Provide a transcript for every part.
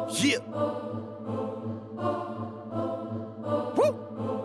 Yeah. Woo.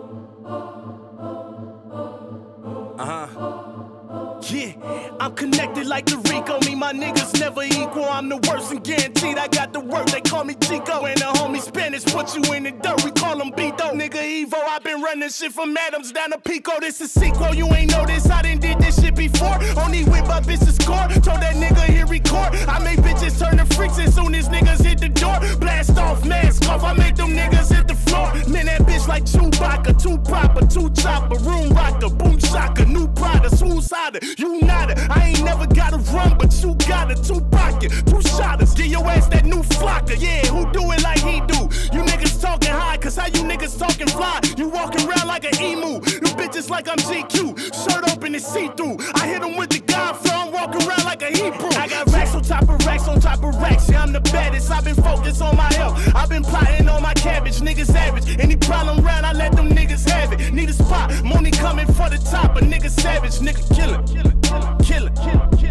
Yeah, I'm connected like the Rico. Me, my niggas never equal. I'm the worst and guaranteed I got the work. They call me Chico. And the homie Spanish put you in the dirt. We call him Beto. Nigga Evo, I been running shit from Adams down to Pico. This is sequel. You ain't know this. I done did this shit before. Only with my bitches score. Told that nigga here record. I make bitches turn to freaks as soon as niggas hit the door. Blast off, mask off. I make them niggas hit the floor. Man, that bitch like Chewbacca. Too proper, too chopper. Room rocker, boom shocker. New Prada, suicider. You nada. I ain't never got a run, but you got a two pocket, two shotters. Get your ass that new flocker. Yeah, who do it like he do? You niggas talking high, cause how you niggas talking fly? You walking around like an emu. You bitches like I'm GQ. Shirt open and see-through. I hit him with the God flow. I'm walking around like a Hebrew. I got racks on top of racks on top of racks. Yeah, I'm the baddest. I've been focused on my health. I've been plotting on my cabbage. Niggas average. Any problem round, I let them niggas have it. Need a spot. Money coming for the top. A nigga savage. Nigga kill it. Kill it.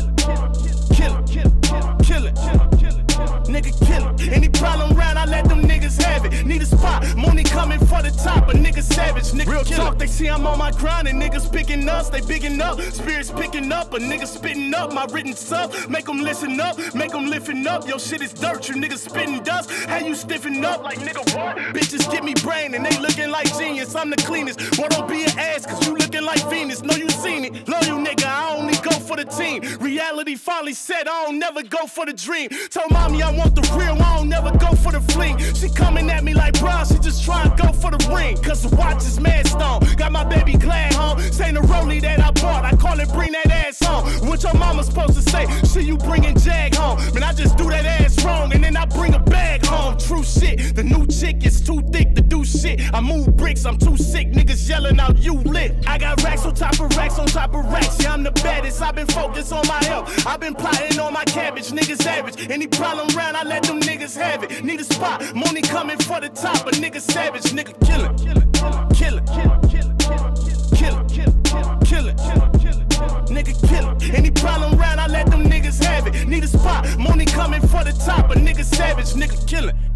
Nigga kill it. Any problem round, I let them niggas have it. Need a spot, money coming for the top. A nigga savage, nigga real talk. They see I'm on my grind and niggas picking us. They bigging up, spirits picking up. A nigga spitting up my written stuff. Make them listen up, make them lifting up. Yo shit is dirt, you niggas spitting dust. How you stiffen up like nigga what? Bitches get me brain and they looking like genius. I'm the cleanest. Boy, don't be an ass cause you looking like Venus. Know you seen it. Love you nigga, I only go for the team. Reality finally said I don't never go for the dream. Told mommy I want the real, I don't never go for the fling. She coming at me like bro, she just try and go for the ring. Cause the watch is mad stone. Got my baby glad home. Say the rollie that I bought, I call it bring that ass home. What your mama supposed to say? Shit, you bringing Jag home. Man, I just do that ass wrong and then I bring a bag home. True shit, the new chick is too thick to do shit. I move bricks, I'm too sick. Niggas yelling out, you lit. I got racks on top of racks on top of racks. Yeah, I'm the baddest. I've been focused on my health. I've been plotting on my cabbage. Niggas average. Any problem round, I let them niggas have it. Need a spot, money coming for the top. A nigga savage, nigga kill it. Kill it. Nigga kill it. Any problem round, I let them niggas have it. Need a spot, money coming for the top. A nigga savage, nigga kill it.